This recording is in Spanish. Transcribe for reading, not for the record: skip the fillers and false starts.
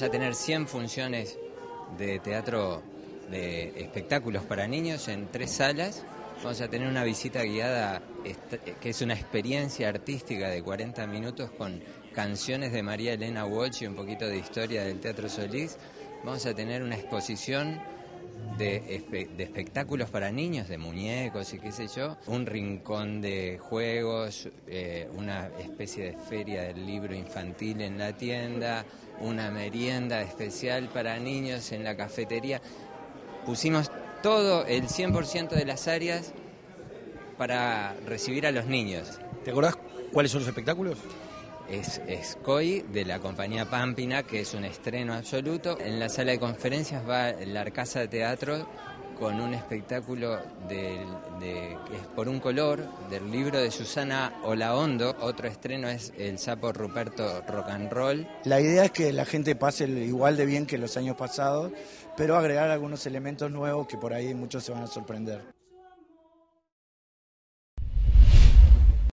Vamos a tener 100 funciones de teatro, de espectáculos para niños en 3 salas. Vamos a tener una visita guiada que es una experiencia artística de 40 minutos con canciones de María Elena Walsh y un poquito de historia del Teatro Solís. Vamos a tener una exposición de espectáculos para niños, de muñecos y qué sé yo, un rincón de juegos, una especie de feria del libro infantil en la tienda, una merienda especial para niños en la cafetería. Pusimos todo, el 100% de las áreas para recibir a los niños. ¿Te acordás cuáles son los espectáculos? Es COI de la compañía Pampina, que es un estreno absoluto. En la sala de conferencias va la Arcasa de Teatro con un espectáculo que es Por un color, del libro de Susana Olaondo. Otro estreno es El sapo Ruperto Rock and Roll. La idea es que la gente pase igual de bien que los años pasados, pero agregar algunos elementos nuevos que por ahí muchos se van a sorprender.